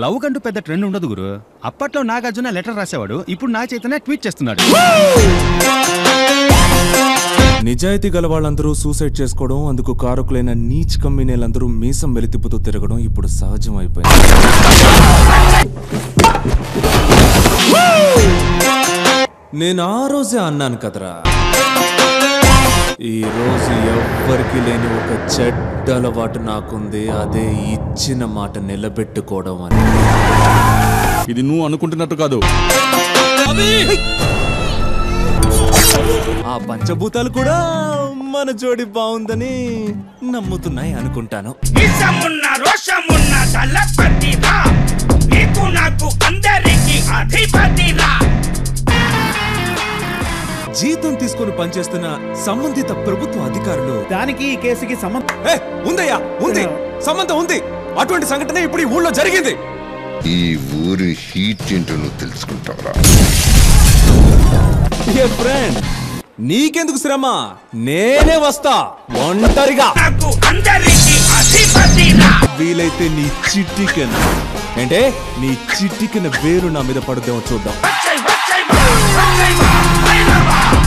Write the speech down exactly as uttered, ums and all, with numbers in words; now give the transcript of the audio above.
Love కంటూ పెద్ద trend ఉండదు గురు. అప్పట్లో నాగార్జున లెటర్ రాసేవాడు, ఇప్పుడు నా చైతన్య ట్వీట్ చేస్తున్నాడు. నిజాయితీ గల వాళ్ళందరూ సూసైడ్ చేసుకోవడం, అందుకు కారకులైన నీచ్ కమ్యూనిలందరూ మీసం వెలితిప్పుతూ తిరగడం ఇప్పుడు సహజం అయిపోయింది. నేను ఆ రోజే అన్నాను కదరా, ఈ రోజు ఎవ్వరికి లేని ఒక చెడ్డ అలవాటు నాకుంది, అదే ఇచ్చిన మాట నిలబెట్టుకోవడం అని. ఇది నువ్వు అనుకుంటున్నట్టు కాదు. ఆ పంచభూతాలు కూడా మన జోడి బాగుందని నమ్ముతున్నాయి అనుకుంటాను. జీతం తీసుకొని పనిచేస్తున్న సంబంధిత ప్రభుత్వ అధికారులు దానికి ఈ కేసుకి సంబంధం ఉందయ్యా, ఉంది సంబంధం ఉంది. అటువంటి సంఘటన ఇప్పుడు ఈ ఊళ్ళో జరిగింది. ఈ ఊరి హీట్ ఏంటో నువ్వు తెలుసుకుంటావరా? ఫ్రెండ్, నీకెందుకు శ్రమ, నేనే వస్తా ఒంటరిగా. వీలైతే నీ చిట్టికెన అంటే నీ చిట్టికెన వేరు నా మీద పడుదేమో చూద్దాం.